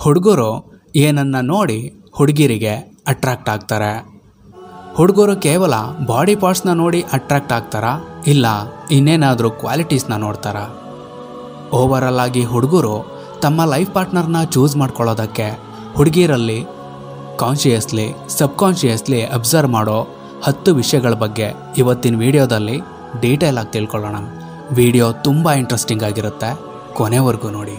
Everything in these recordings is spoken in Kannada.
ಹುಡುಗರು ಏನನ್ನ ನೋಡಿ ಹುಡುಗಿರಿಗೆ ಅಟ್ರಾಕ್ಟ್ ಆಗ್ತಾರೆ. ಹುಡುಗರು ಕೇವಲ ಬಾಡಿ ಪಾರ್ಟ್ಸ್ನ ನೋಡಿ ಅಟ್ರಾಕ್ಟ್ ಆಗ್ತಾರಾ, ಇಲ್ಲ ಇನ್ನೇನಾದರೂ ಕ್ವಾಲಿಟೀಸ್ನ ನೋಡ್ತಾರಾ? ಓವರಲ್ ಆಗಿ ಹುಡುಗರು ತಮ್ಮ ಲೈಫ್ ಪಾರ್ಟ್ನರ್ನ ಚೂಸ್ ಮಾಡ್ಕೊಳ್ಳೋದಕ್ಕೆ ಹುಡುಗಿರಲ್ಲಿ ಕಾನ್ಷಿಯಸ್ಲಿ ಸಬ್ಕಾನ್ಷಿಯಸ್ಲಿ ಅಬ್ಸರ್ವ್ ಮಾಡೋ 10 ವಿಷಯಗಳ ಬಗ್ಗೆ ಇವತ್ತಿನ ವಿಡಿಯೋದಲ್ಲಿ ಡೀಟೇಲ್ ಆಗಿ ತಿಳ್ಕೊಳ್ಳೋಣ. ವಿಡಿಯೋ ತುಂಬ ಇಂಟ್ರೆಸ್ಟಿಂಗ್ ಆಗಿರುತ್ತೆ, ಕೊನೆವರೆಗೂ ನೋಡಿ.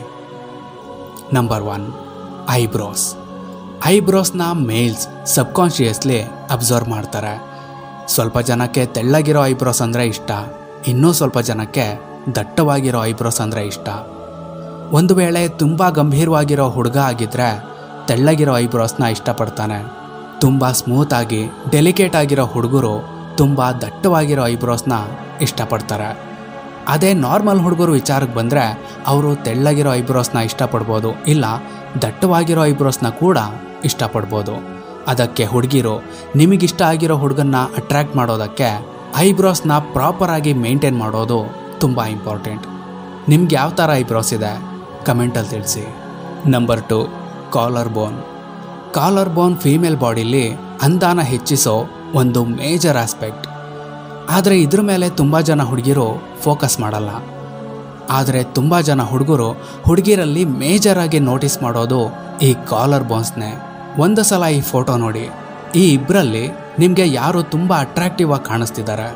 Number 1, eyebrows. ಐಬ್ರೋಸ್ನ ಮೇಲ್ಸ್ ಸಬ್ಕಾನ್ಷಿಯಸ್ಲಿ ಅಬ್ಸರ್ವ್ ಮಾಡ್ತಾರೆ. ಸ್ವಲ್ಪ ಜನಕ್ಕೆ ತೆಳ್ಳಗಿರೋ ಐಬ್ರೋಸ್ ಅಂದರೆ ಇಷ್ಟ, ಇನ್ನೂ ಸ್ವಲ್ಪ ಜನಕ್ಕೆ ದಟ್ಟವಾಗಿರೋ ಐಬ್ರೋಸ್ ಅಂದರೆ ಇಷ್ಟ. ಒಂದು ವೇಳೆ ತುಂಬ ಗಂಭೀರವಾಗಿರೋ ಹುಡುಗ ಆಗಿದ್ದರೆ ತೆಳ್ಳಗಿರೋ ಐಬ್ರೋಸ್ನ ಇಷ್ಟಪಡ್ತಾನೆ. ತುಂಬ ಸ್ಮೂತಾಗಿ ಡೆಲಿಕೇಟ್ ಆಗಿರೋ ಹುಡುಗರು ತುಂಬ ದಟ್ಟವಾಗಿರೋ ಐಬ್ರೋಸ್ನ ಇಷ್ಟಪಡ್ತಾರೆ. ಅದೇ ನಾರ್ಮಲ್ ಹುಡುಗರು ವಿಚಾರಕ್ಕೆ ಬಂದರೆ ಅವರು ತೆಳ್ಳಗಿರೋ ಐಬ್ರೋಸ್ನ ಇಷ್ಟಪಡ್ಬೋದು, ಇಲ್ಲ ದಟ್ಟವಾಗಿರೋ ಐಬ್ರೋಸ್ನ ಕೂಡ ಇಷ್ಟಪಡ್ಬೋದು. ಅದಕ್ಕೆ ಹುಡುಗಿರು ನಿಮಗಿಷ್ಟ ಆಗಿರೋ ಹುಡುಗನ್ನ ಅಟ್ರ್ಯಾಕ್ಟ್ ಮಾಡೋದಕ್ಕೆ ಐಬ್ರೋಸ್ನ ಪ್ರಾಪರಾಗಿ ಮೇಂಟೈನ್ ಮಾಡೋದು ತುಂಬ ಇಂಪಾರ್ಟೆಂಟ್. ನಿಮ್ಗೆ ಯಾವ ಥರ ಐಬ್ರೋಸ್ ಇದೆ ಕಮೆಂಟಲ್ಲಿ ತಿಳಿಸಿ. Number 2, collarbone. Collarbone female ಬಾಡಿಲಿ ಅಂದಾನ ಹೆಚ್ಚಿಸೋ ಒಂದು ಮೇಜರ್ ಆಸ್ಪೆಕ್ಟ್. ಆದರೆ ಇದ್ರ ಮೇಲೆ ತುಂಬ ಜನ ಹುಡುಗಿರು ಫೋಕಸ್ ಮಾಡಲ್ಲ. ಆದರೆ ತುಂಬ ಜನ ಹುಡುಗರು ಹುಡುಗಿರಲ್ಲಿ ಮೇಜರಾಗಿ ನೋಟಿಸ್ ಮಾಡೋದು ಈ ಕಾಲರ್ ಬೋನ್ಸ್ನೇ. ಒಂದು ಸಲ ಈ ಫೋಟೋ ನೋಡಿ, ಈ ಇಬ್ಬರಲ್ಲಿ ನಿಮಗೆ ಯಾರು ತುಂಬ ಅಟ್ರಾಕ್ಟಿವ್ ಆಗಿ ಕಾಣಿಸ್ತಿದ್ದಾರೆ?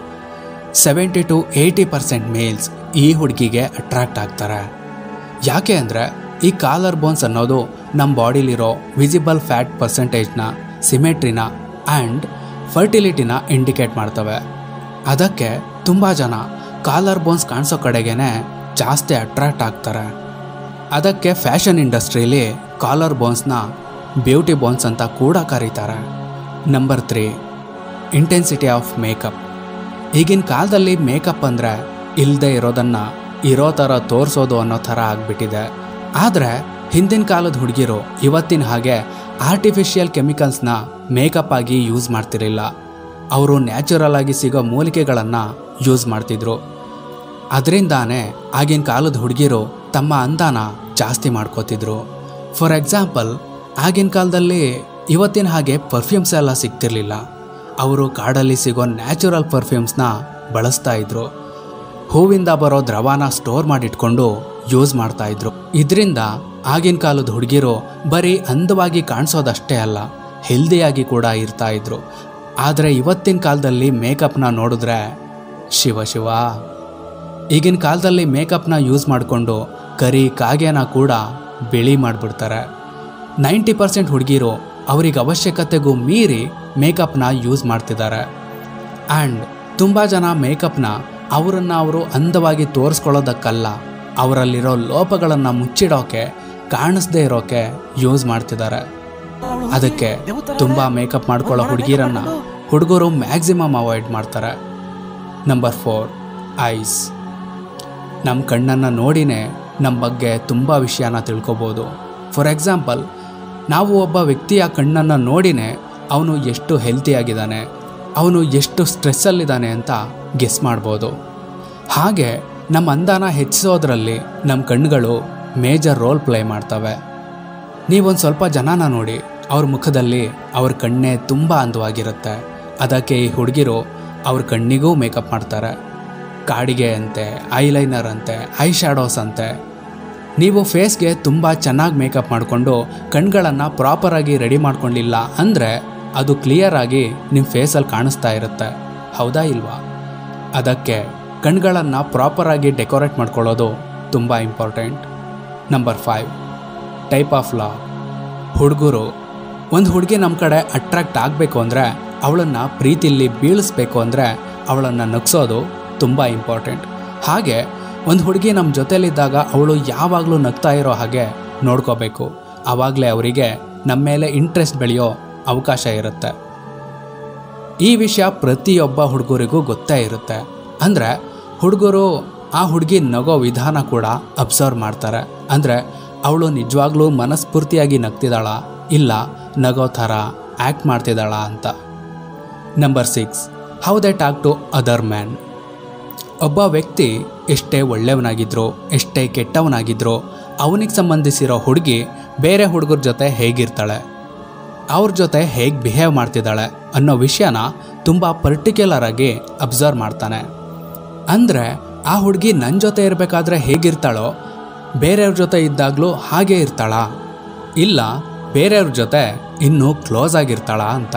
70 to 80% ಮೇಲ್ಸ್ ಈ ಹುಡುಗಿಗೆ ಅಟ್ರಾಕ್ಟ್ ಆಗ್ತಾರೆ. ಯಾಕೆ ಅಂದರೆ ಈ ಕಾಲರ್ ಬೋನ್ಸ್ ಅನ್ನೋದು ನಮ್ಮ ಬಾಡಿಲಿರೋ ವಿಸಿಬಲ್ ಫ್ಯಾಟ್ ಪರ್ಸೆಂಟೇಜ್ನ, ಸಿಮೆಟ್ರಿನ ಆ್ಯಂಡ್ ಫರ್ಟಿಲಿಟಿನ ಇಂಡಿಕೇಟ್ ಮಾಡ್ತವೆ. ಅದಕ್ಕೆ ತುಂಬ ಜನ ಕಾಲರ್ ಬೋನ್ಸ್ ಕಾಣಿಸೋ ಕಡೆಗೇ ಜಾಸ್ತಿ ಅಟ್ರಾಕ್ಟ್ ಆಗ್ತಾರೆ. ಅದಕ್ಕೆ ಫ್ಯಾಷನ್ ಇಂಡಸ್ಟ್ರೀಲಿ ಕಾಲರ್ ಬೋನ್ಸ್ನ ಬ್ಯೂಟಿ ಬೋನ್ಸ್ ಅಂತ ಕೂಡ ಕರೀತಾರೆ. Number 3, intensity of makeup. ಈಗಿನ ಕಾಲದಲ್ಲಿ ಮೇಕಪ್ ಅಂದರೆ ಇಲ್ಲದೆ ಇರೋದನ್ನು ಇರೋ ಥರ ತೋರಿಸೋದು ಅನ್ನೋ ಥರ ಆಗಿಬಿಟ್ಟಿದೆ. ಆದರೆ ಹಿಂದಿನ ಕಾಲದ ಹುಡುಗಿರು ಇವತ್ತಿನ ಹಾಗೆ ಆರ್ಟಿಫಿಷಿಯಲ್ ಕೆಮಿಕಲ್ಸ್ನ ಮೇಕಪ್ ಆಗಿ ಯೂಸ್ ಮಾಡ್ತಿರಲಿಲ್ಲ. ಅವರು ನ್ಯಾಚುರಲ್ ಆಗಿ ಸಿಗೋ ಮೂಲಿಕೆಗಳನ್ನು ಯೂಸ್ ಮಾಡ್ತಿದ್ರು. ಅದರಿಂದಾನೇ ಆಗಿನ ಕಾಲದ ಹುಡುಗಿರು ತಮ್ಮ ಅಂದಾನ ಜಾಸ್ತಿ ಮಾಡ್ಕೋತಿದ್ರು. ಫಾರ್ ಎಕ್ಸಾಂಪಲ್, ಆಗಿನ ಕಾಲದಲ್ಲಿ ಇವತ್ತಿನ ಹಾಗೆ ಪರ್ಫ್ಯೂಮ್ಸ್ ಎಲ್ಲ ಸಿಗ್ತಿರ್ಲಿಲ್ಲ. ಅವರು ಕಾಡಲ್ಲಿ ಸಿಗೋ ನ್ಯಾಚುರಲ್ ಪರ್ಫ್ಯೂಮ್ಸ್ನ ಬಳಸ್ತಾ ಇದ್ರು. ಹೂವಿಂದ ಬರೋ ದ್ರವನ ಸ್ಟೋರ್ ಮಾಡಿಟ್ಕೊಂಡು ಯೂಸ್ ಮಾಡ್ತಾಯಿದ್ರು. ಇದರಿಂದ ಆಗಿನ ಕಾಲದ ಹುಡುಗಿರು ಬರೀ ಅಂದವಾಗಿ ಕಾಣಿಸೋದಷ್ಟೇ ಅಲ್ಲ, ಹೆಲ್ದಿಯಾಗಿ ಕೂಡ ಇರ್ತಾ ಇದ್ರು. ಆದರೆ ಇವತ್ತಿನ ಕಾಲದಲ್ಲಿ ಮೇಕಪ್ನ ನೋಡಿದ್ರೆ ಶಿವ ಶಿವ. ಈಗಿನ ಕಾಲದಲ್ಲಿ ಮೇಕಪ್ನ ಯೂಸ್ ಮಾಡಿಕೊಂಡು ಕರಿ ಕಾಗೆನ ಕೂಡ ಬಿಳಿ ಮಾಡಿಬಿಡ್ತಾರೆ. 90% ಹುಡುಗಿರು ಅವ್ರಿಗೆ ಅವಶ್ಯಕತೆಗೂ ಮೀರಿ ಮೇಕಪ್ನ ಯೂಸ್ ಮಾಡ್ತಿದ್ದಾರೆ. ಆ್ಯಂಡ್ ತುಂಬ ಜನ ಮೇಕಪ್ನ ಅವರು ಅಂದವಾಗಿ ತೋರಿಸ್ಕೊಳ್ಳೋದಕ್ಕಲ್ಲ, ಅವರಲ್ಲಿರೋ ಲೋಪಗಳನ್ನು ಮುಚ್ಚಿಡೋಕೆ, ಕಾಣಿಸ್ದೇ ಇರೋಕೆ ಯೂಸ್ ಮಾಡ್ತಿದ್ದಾರೆ. ಅದಕ್ಕೆ ತುಂಬ ಮೇಕಪ್ ಮಾಡ್ಕೊಳ್ಳೋ ಹುಡುಗಿರನ್ನು ಹುಡುಗರು ಮ್ಯಾಕ್ಸಿಮಮ್ ಅವಾಯ್ಡ್ ಮಾಡ್ತಾರೆ. Number 4, eyes. ನಮ್ಮ ಕಣ್ಣನ್ನು ನೋಡಿನೇ ನಮ್ಮ ಬಗ್ಗೆ ತುಂಬ ವಿಷಯನ ತಿಳ್ಕೊಬೋದು. ಫಾರ್ ಎಕ್ಸಾಂಪಲ್, ನಾವು ಒಬ್ಬ ವ್ಯಕ್ತಿಯ ಕಣ್ಣನ್ನು ನೋಡಿನೇ ಅವನು ಎಷ್ಟು ಹೆಲ್ತಿಯಾಗಿದ್ದಾನೆ, ಅವನು ಎಷ್ಟು ಸ್ಟ್ರೆಸ್ಸಲ್ಲಿದ್ದಾನೆ ಅಂತ ಗೆಸ್ ಮಾಡ್ಬೋದು. ಹಾಗೆ ನಮ್ಮ ಅಂದಾನ ಹೆಚ್ಚಿಸೋದ್ರಲ್ಲಿ ನಮ್ಮ ಕಣ್ಣುಗಳು ಮೇಜರ್ ರೋಲ್ ಪ್ಲೇ ಮಾಡ್ತವೆ. ನೀವೊಂದು ಸ್ವಲ್ಪ ಜನನ ನೋಡಿ, ಅವ್ರ ಮುಖದಲ್ಲಿ ಅವ್ರ ಕಣ್ಣೇ ತುಂಬ ಅಂದವಾಗಿರುತ್ತೆ. ಅದಕ್ಕೆ ಈ ಹುಡುಗಿರು ಅವ್ರ ಕಣ್ಣಿಗೂ ಮೇಕಪ್ ಮಾಡ್ತಾರೆ. ಕಾಡಿಗೆ ಅಂತೆ, ಐಲೈನರ್ ಅಂತೆ, ಐ ಶ್ಯಾಡೋಸ್ ಅಂತೆ. ನೀವು ಫೇಸ್ಗೆ ತುಂಬ ಚೆನ್ನಾಗಿ ಮೇಕಪ್ ಮಾಡಿಕೊಂಡು ಕಣ್ಗಳನ್ನು ಪ್ರಾಪರಾಗಿ ರೆಡಿ ಮಾಡ್ಕೊಂಡಿಲ್ಲ ಅಂದರೆ ಅದು ಕ್ಲಿಯರಾಗಿ ನಿಮ್ಮ ಫೇಸಲ್ಲಿ ಕಾಣಿಸ್ತಾ ಇರುತ್ತೆ, ಹೌದಾ ಇಲ್ವಾ? ಅದಕ್ಕೆ ಕಣ್ಗಳನ್ನು ಪ್ರಾಪರಾಗಿ ಡೆಕೋರೇಟ್ ಮಾಡ್ಕೊಳ್ಳೋದು ತುಂಬ important. Number 5, type of love. ಹುಡುಗರು ಒಂದು ಹುಡುಗಿ ನಮ್ಮ ಕಡೆ ಅಟ್ರಾಕ್ಟ್ ಆಗಬೇಕು ಅಂದರೆ, ಅವಳನ್ನು ಪ್ರೀತಿಲಿ ಬೀಳಿಸ್ಬೇಕು ಅಂದರೆ ಅವಳನ್ನು ನಗಿಸೋದು ತುಂಬ ಇಂಪಾರ್ಟೆಂಟ್. ಹಾಗೆ ಒಂದು ಹುಡುಗಿ ನಮ್ಮ ಜೊತೆಲಿದ್ದಾಗ ಅವಳು ಯಾವಾಗಲೂ ನಗ್ತಾ ಇರೋ ಹಾಗೆ ನೋಡ್ಕೋಬೇಕು. ಆವಾಗಲೇ ಅವರಿಗೆ ನಮ್ಮ ಮೇಲೆ ಇಂಟ್ರೆಸ್ಟ್ ಬೆಳೆಯೋ ಅವಕಾಶ ಇರುತ್ತೆ. ಈ ವಿಷಯ ಪ್ರತಿಯೊಬ್ಬ ಹುಡುಗರಿಗೂ ಗೊತ್ತೇ ಇರುತ್ತೆ. ಅಂದರೆ ಹುಡುಗರು ಆ ಹುಡುಗಿ ನಗೋ ವಿಧಾನ ಕೂಡ ಅಬ್ಸರ್ವ್ ಮಾಡ್ತಾರೆ. ಅಂದರೆ ಅವಳು ನಿಜವಾಗ್ಲೂ ಮನಸ್ಫೂರ್ತಿಯಾಗಿ ನಗ್ತಿದ್ದಾಳ, ಇಲ್ಲ ನಗೋ ಥರ ಆ್ಯಕ್ಟ್ ಮಾಡ್ತಿದ್ದಾಳ ಅಂತ. Number 6, how they talk to other man. ಒಬ್ಬ ವ್ಯಕ್ತಿ ಎಷ್ಟೇ ಒಳ್ಳೆಯವನಾಗಿದ್ರೋ, ಎಷ್ಟೇ ಕೆಟ್ಟವನಾಗಿದ್ರೋ, ಅವನಿಗೆ ಸಂಬಂಧಿಸಿರೋ ಹುಡುಗಿ ಬೇರೆ ಹುಡುಗರ ಜೊತೆ ಹೇಗಿರ್ತಾಳೆ, ಅವ್ರ ಜೊತೆ ಹೇಗೆ ಬಿಹೇವ್ ಮಾಡ್ತಿದ್ದಾಳೆ ಅನ್ನೋ ವಿಷಯನ ತುಂಬ ಪರ್ಟಿಕ್ಯುಲರ್ ಆಗಿ ಅಬ್ಸರ್ವ್ ಮಾಡ್ತಾನೆ. ಅಂದರೆ ಆ ಹುಡುಗಿ ನನ್ನ ಜೊತೆ ಇರಬೇಕಾದ್ರೆ ಹೇಗಿರ್ತಾಳೋ ಬೇರೆಯವ್ರ ಜೊತೆ ಇದ್ದಾಗಲೂ ಹಾಗೇ ಇರ್ತಾಳಾ, ಇಲ್ಲ ಬೇರೆಯವ್ರ ಜೊತೆ ಇನ್ನೂ ಕ್ಲೋಸ್ ಆಗಿರ್ತಾಳಾ ಅಂತ.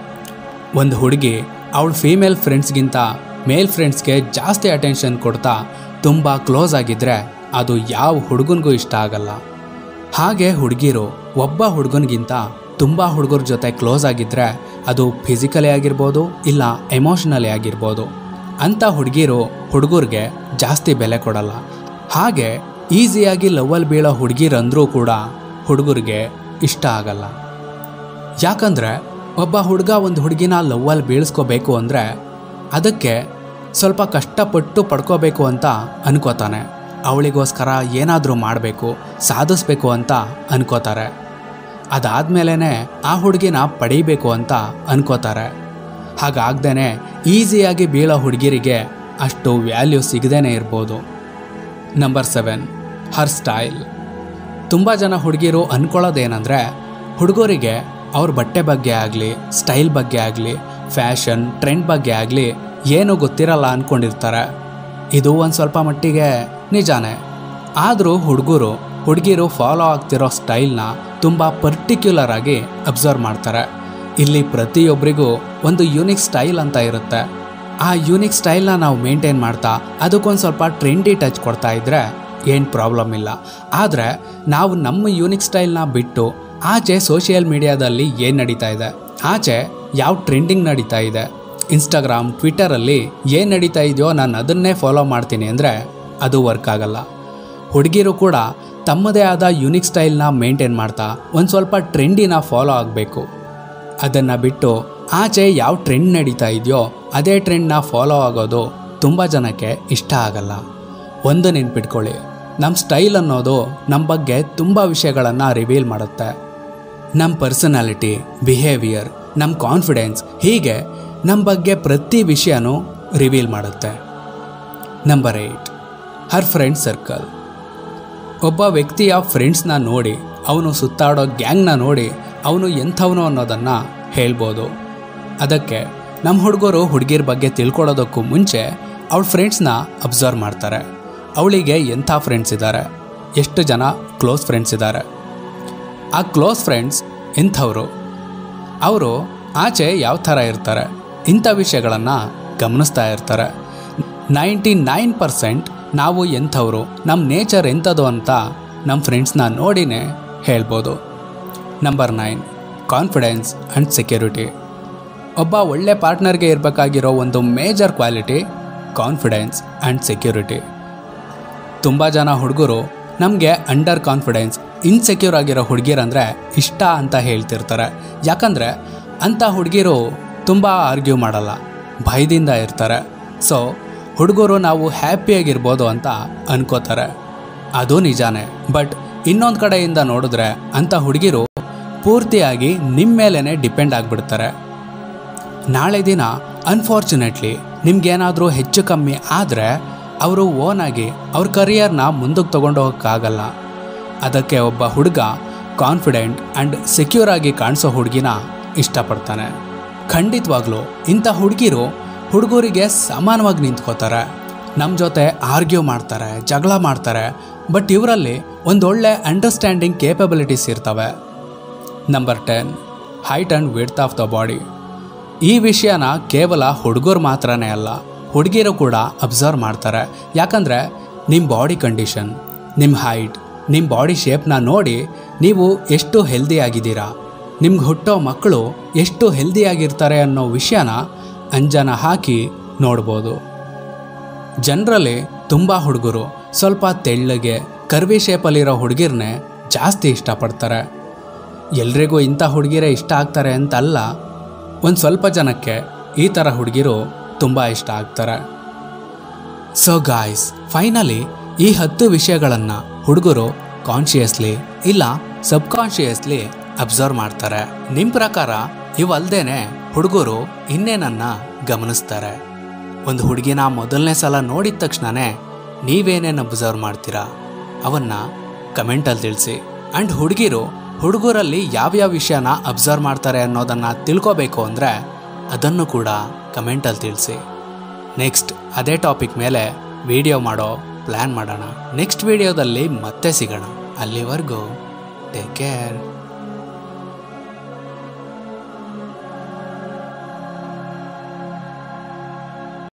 ಒಂದು ಹುಡುಗಿ ಅವಳ ಫೀಮೇಲ್ ಫ್ರೆಂಡ್ಸ್ಗಿಂತ ಮೇಲ್ ಫ್ರೆಂಡ್ಸ್ಗೆ ಜಾಸ್ತಿ ಅಟೆನ್ಷನ್ ಕೊಡ್ತಾ ತುಂಬ ಕ್ಲೋಸ್ ಆಗಿದ್ದರೆ ಅದು ಯಾವ ಹುಡುಗನಿಗೂ ಇಷ್ಟ ಆಗಲ್ಲ. ಹಾಗೆ ಹುಡುಗಿರು ಒಬ್ಬ ಹುಡುಗನಿಗಿಂತ ತುಂಬ ಹುಡುಗರ ಜೊತೆ ಕ್ಲೋಸ್ ಆಗಿದ್ದರೆ ಅದು ಫಿಸಿಕಲಿ ಆಗಿರ್ಬೋದು ಇಲ್ಲ ಎಮೋಷ್ನಲಿ ಆಗಿರ್ಬೋದು. ಅಂಥ ಹುಡುಗಿರು ಹುಡುಗರಿಗೆ ಜಾಸ್ತಿ ಬೆಲೆ ಕೊಡಲ್ಲ. ಹಾಗೆ ಈಸಿಯಾಗಿ ಲವ್ವಲ್ಲಿ ಬೀಳೋ ಹುಡುಗಿರಂದ್ರೂ ಕೂಡ ಹುಡುಗರಿಗೆ ಇಷ್ಟ ಆಗಲ್ಲ. ಯಾಕಂದರೆ ಒಬ್ಬ ಹುಡುಗ ಒಂದು ಹುಡುಗಿನ ಲವ್ವಲ್ಲಿ ಬೀಳಿಸ್ಕೋಬೇಕು ಅಂದರೆ ಅದಕ್ಕೆ ಸ್ವಲ್ಪ ಕಷ್ಟಪಟ್ಟು ಪಡ್ಕೋಬೇಕು ಅಂತ ಅನ್ಕೋತಾನೆ. ಅವಳಿಗೋಸ್ಕರ ಏನಾದರೂ ಮಾಡಬೇಕು, ಸಾಧಿಸ್ಬೇಕು ಅಂತ ಅನ್ಕೋತಾರೆ. ಅದಾದಮೇಲೆ ಆ ಹುಡುಗಿನ ಪಡೀಬೇಕು ಅಂತ ಅನ್ಕೋತಾರೆ. ಹಾಗಾಗ್ದೇ ಈಸಿಯಾಗಿ ಬೀಳೋ ಹುಡುಗಿರಿಗೆ ಅಷ್ಟು ವ್ಯಾಲ್ಯೂ ಸಿಗದೇ ಇರ್ಬೋದು. Number 7, her style. ತುಂಬ ಜನ ಹುಡುಗಿರು ಅಂದ್ಕೊಳ್ಳೋದೇನೆಂದರೆ ಹುಡುಗರಿಗೆ ಅವ್ರ ಬಟ್ಟೆ ಬಗ್ಗೆ ಆಗಲಿ, ಸ್ಟೈಲ್ ಬಗ್ಗೆ ಆಗಲಿ, ಫ್ಯಾಷನ್ ಟ್ರೆಂಡ್ ಬಗ್ಗೆ ಆಗಲಿ ಏನೂ ಗೊತ್ತಿರಲ್ಲ ಅಂದ್ಕೊಂಡಿರ್ತಾರೆ. ಇದು ಒಂದು ಸ್ವಲ್ಪ ಮಟ್ಟಿಗೆ ನಿಜಾನೇ. ಆದರೂ ಹುಡುಗಿರು ಫಾಲೋ ಆಗ್ತಿರೋ ಸ್ಟೈಲ್ನ ತುಂಬ ಪರ್ಟಿಕ್ಯುಲರ್ ಆಗಿ ಅಬ್ಸರ್ವ್ ಮಾಡ್ತಾರೆ. ಇಲ್ಲಿ ಪ್ರತಿಯೊಬ್ಬರಿಗೂ ಒಂದು ಯೂನಿಕ್ ಸ್ಟೈಲ್ ಅಂತ ಇರುತ್ತೆ. ಆ ಯೂನಿಕ್ ಸ್ಟೈಲ್ನ ನಾವು ಮೇಂಟೈನ್ ಮಾಡ್ತಾ ಅದಕ್ಕೊಂದು ಸ್ವಲ್ಪ ಟ್ರೆಂಡಿ ಟಚ್ ಕೊಡ್ತಾ ಇದ್ದರೆ ಏನು ಪ್ರಾಬ್ಲಮ್ ಇಲ್ಲ. ಆದರೆ ನಾವು ನಮ್ಮ ಯೂನಿಕ್ ಸ್ಟೈಲ್ನ ಬಿಟ್ಟು ಆಚೆ ಸೋಷಿಯಲ್ ಮೀಡಿಯಾದಲ್ಲಿ ಏನು ನಡೀತಾ ಇದೆ, ಆಚೆ ಯಾವ ಟ್ರೆಂಡಿಂಗ್ ನಡೀತಾ ಇದೆ, ಇನ್ಸ್ಟಾಗ್ರಾಮ್ ಟ್ವಿಟರಲ್ಲಿ ಏನು ನಡೀತಾ ಇದೆಯೋ ನಾನು ಅದನ್ನೇ ಫಾಲೋ ಮಾಡ್ತೀನಿ ಅಂದರೆ ಅದು ವರ್ಕ್ ಆಗಲ್ಲ. ಹುಡುಗಿರು ಕೂಡ ತಮ್ಮದೇ ಆದ ಯೂನಿಕ್ ಸ್ಟೈಲ್ನ ಮೇಂಟೈನ್ ಮಾಡ್ತಾ ಒಂದು ಸ್ವಲ್ಪ ಟ್ರೆಂಡಿನ ಫಾಲೋ ಆಗಬೇಕು. ಅದನ್ನು ಬಿಟ್ಟು ಆಚೆ ಯಾವ ಟ್ರೆಂಡ್ ನಡೀತಾ ಇದೆಯೋ ಅದೇ ಟ್ರೆಂಡ್ನ ಫಾಲೋ ಆಗೋದು ತುಂಬ ಜನಕ್ಕೆ ಇಷ್ಟ ಆಗಲ್ಲ. ಒಂದು ನೆನ್ಪಿಟ್ಕೊಳ್ಳಿ, ನಮ್ಮ ಸ್ಟೈಲ್ ಅನ್ನೋದು ನಮ್ಮ ಬಗ್ಗೆ ತುಂಬ ವಿಷಯಗಳನ್ನು ರಿವೀಲ್ ಮಾಡುತ್ತೆ. ನಮ್ಮ ಪರ್ಸನಾಲಿಟಿ, ಬಿಹೇವಿಯರ್, ನಮ್ಮ ಕಾನ್ಫಿಡೆನ್ಸ್, ಹೀಗೆ ನಮ್ಮ ಬಗ್ಗೆ ಪ್ರತಿ ವಿಷಯನೂ ರಿವೀಲ್ ಮಾಡುತ್ತೆ. Number 8, her friend circle. ಒಬ್ಬ ವ್ಯಕ್ತಿಯ ಫ್ರೆಂಡ್ಸ್ನ ನೋಡಿ, ಅವನು ಸುತ್ತಾಡೋ ಗ್ಯಾಂಗ್ನ ನೋಡಿ ಅವನು ಎಂಥವನು ಅನ್ನೋದನ್ನು ಹೇಳ್ಬೋದು. ಅದಕ್ಕೆ ನಮ್ಮ ಹುಡುಗರು ಹುಡುಗಿರ ಬಗ್ಗೆ ತಿಳ್ಕೊಳ್ಳೋದಕ್ಕೂ ಮುಂಚೆ ಅವಳ ಫ್ರೆಂಡ್ಸ್ನ ಅಬ್ಸರ್ವ್ ಮಾಡ್ತಾರೆ. ಅವಳಿಗೆ ಎಂಥ ಫ್ರೆಂಡ್ಸ್ ಇದ್ದಾರೆ, ಎಷ್ಟು ಜನ ಕ್ಲೋಸ್ ಫ್ರೆಂಡ್ಸ್ ಇದ್ದಾರೆ, ಆ ಕ್ಲೋಸ್ ಫ್ರೆಂಡ್ಸ್ ಎಂಥವರು, ಅವರು ಆಚೆ ಯಾವ ಥರ ಇರ್ತಾರೆ, ಇಂಥ ವಿಷಯಗಳನ್ನು ಗಮನಿಸ್ತಾ ಇರ್ತಾರೆ. 99% ನಾವು ಎಂಥವರು, ನಮ್ಮ ನೇಚರ್ ಎಂಥದ್ದು ಅಂತ ನಮ್ಮ ಫ್ರೆಂಡ್ಸ್ನ ನೋಡಿನೇ ಹೇಳ್ಬೋದು. Number 9, confidence and security. ಒಬ್ಬ ಒಳ್ಳೆ ಪಾರ್ಟ್ನರ್ಗೆ ಇರಬೇಕಾಗಿರೋ ಒಂದು major quality confidence and security. ತುಂಬ ಜನ ಹುಡುಗರು ನಮಗೆ ಅಂಡರ್ ಕಾನ್ಫಿಡೆನ್ಸ್, ಇನ್ಸೆಕ್ಯೂರ್ ಆಗಿರೋ ಹುಡುಗಿರಂದರೆ ಇಷ್ಟ ಅಂತ ಹೇಳ್ತಿರ್ತಾರೆ. ಯಾಕಂದರೆ ಅಂಥ ಹುಡುಗಿರು ತುಂಬ ಆರ್ಗ್ಯೂ ಮಾಡಲ್ಲ, ಭಯದಿಂದ ಇರ್ತಾರೆ. ಸೊ ಹುಡುಗರು ನಾವು ಹ್ಯಾಪಿಯಾಗಿರ್ಬೋದು ಅಂತ ಅನ್ಕೋತಾರೆ. ಅದು ನಿಜಾನೇ. ಬಟ್ ಇನ್ನೊಂದು ಕಡೆಯಿಂದ ನೋಡಿದ್ರೆ ಅಂಥ ಹುಡುಗಿರು ಪೂರ್ತಿಯಾಗಿ ನಿಮ್ಮ ಮೇಲೇ ಡಿಪೆಂಡ್ ಆಗಿಬಿಡ್ತಾರೆ. ನಾಳೆ ದಿನ ಅನ್ಫಾರ್ಚುನೇಟ್ಲಿ ನಿಮ್ಗೇನಾದರೂ ಹೆಚ್ಚು ಕಮ್ಮಿ ಆದರೆ ಅವರು ಓನಾಗಿ ಅವ್ರ ಕರಿಯರ್ನ ಮುಂದಕ್ಕೆ ತೊಗೊಂಡು ಹೋಗೋಕ್ಕಾಗಲ್ಲ. ಅದಕ್ಕೆ ಒಬ್ಬ ಹುಡುಗ ಕಾನ್ಫಿಡೆಂಟ್ ಆ್ಯಂಡ್ ಸೆಕ್ಯೂರ್ ಆಗಿ ಕಾಣಿಸೋ ಹುಡುಗಿನ ಇಷ್ಟಪಡ್ತಾನೆ. ಖಂಡಿತವಾಗ್ಲೂ ಇಂಥ ಹುಡುಗರಿಗೆ ಸಮಾನವಾಗಿ ನಿಂತ್ಕೋತಾರೆ. ನಮ್ಮ ಜೊತೆ ಆರ್ಗ್ಯೂ ಮಾಡ್ತಾರೆ, ಜಗಳ ಮಾಡ್ತಾರೆ. ಬಟ್ ಇವರಲ್ಲಿ ಒಂದೊಳ್ಳೆ ಅಂಡರ್ಸ್ಟ್ಯಾಂಡಿಂಗ್ ಕೇಪಬಿಲಿಟೀಸ್ ಇರ್ತವೆ. Number 10, height and width of the body. ಈ ವಿಷಯನ ಕೇವಲ ಹುಡುಗರು ಮಾತ್ರನೇ ಅಲ್ಲ, ಹುಡುಗಿರು ಕೂಡ ಅಬ್ಸರ್ವ್ ಮಾಡ್ತಾರೆ. ಯಾಕಂದರೆ ನಿಮ್ಮ ಬಾಡಿ ಕಂಡೀಷನ್, ನಿಮ್ಮ ಹೈಟ್, ನಿಮ್ಮ ಬಾಡಿ ಶೇಪ್ನ ನೋಡಿ ನೀವು ಎಷ್ಟು ಹೆಲ್ದಿಯಾಗಿದ್ದೀರಾ, ನಿಮ್ಗೆ ಹುಟ್ಟೋ ಮಕ್ಕಳು ಎಷ್ಟು ಹೆಲ್ದಿಯಾಗಿರ್ತಾರೆ ಅನ್ನೋ ವಿಷಯನ ಅಂಜನ ಹಾಕಿ ನೋಡ್ಬೋದು. ಜನರಲ್ಲಿ ತುಂಬ ಹುಡುಗರು ಸ್ವಲ್ಪ ತೆಳ್ಳಗೆ ಕರ್ವಿ ಶೇಪಲ್ಲಿರೋ ಹುಡುಗಿರನ್ನೇ ಜಾಸ್ತಿ ಇಷ್ಟಪಡ್ತಾರೆ. ಎಲ್ರಿಗೂ ಇಂಥ ಹುಡುಗಿರೇ ಇಷ್ಟ ಆಗ್ತಾರೆ ಅಂತಲ್ಲ, ಒಂದು ಸ್ವಲ್ಪ ಜನಕ್ಕೆ ಈ ಥರ ಹುಡುಗಿರು ತುಂಬ ಇಷ್ಟ ಆಗ್ತಾರೆ. ಸೊ ಗಾಯ್ಸ್, ಫೈನಲಿ ಈ 10 ವಿಷಯಗಳನ್ನು ಹುಡುಗರು ಕಾನ್ಷಿಯಸ್ಲಿ ಇಲ್ಲ ಸಬ್ಕಾನ್ಷಿಯಸ್ಲಿ ಅಬ್ಸರ್ವ್ ಮಾಡ್ತಾರೆ. ನಿಮ್ಮ ಪ್ರಕಾರ ಇವಲ್ದೇನೆ ಹುಡುಗರು ಇನ್ನೇನನ್ನ ಗಮನಿಸ್ತಾರೆ? ಒಂದು ಹುಡುಗಿನ ಮೊದಲನೇ ಸಲ ನೋಡಿದ ತಕ್ಷಣನೇ ನೀವೇನೇನು ಅಬ್ಸರ್ವ್ ಮಾಡ್ತೀರಾ ಅವನ್ನ ಕಮೆಂಟಲ್ಲಿ ತಿಳಿಸಿ. ಆ್ಯಂಡ್ ಹುಡುಗರಲ್ಲಿ ಯಾವ್ಯಾವ ವಿಷಯನ ಅಬ್ಸರ್ವ್ ಮಾಡ್ತಾರೆ ಅನ್ನೋದನ್ನು ತಿಳ್ಕೋಬೇಕು ಅಂದರೆ ಅದನ್ನು ಕೂಡ ಕಮೆಂಟಲ್ಲಿ ತಿಳಿಸಿ. ನೆಕ್ಸ್ಟ್ ಅದೇ ಟಾಪಿಕ್ ಮೇಲೆ ವಿಡಿಯೋ ಮಾಡೋ ಪ್ಲ್ಯಾನ್ ಮಾಡೋಣ. ನೆಕ್ಸ್ಟ್ ವಿಡಿಯೋದಲ್ಲಿ ಮತ್ತೆ ಸಿಗೋಣ. ಅಲ್ಲಿವರೆಗೂ ಟೇಕ್ ಕೇರ್.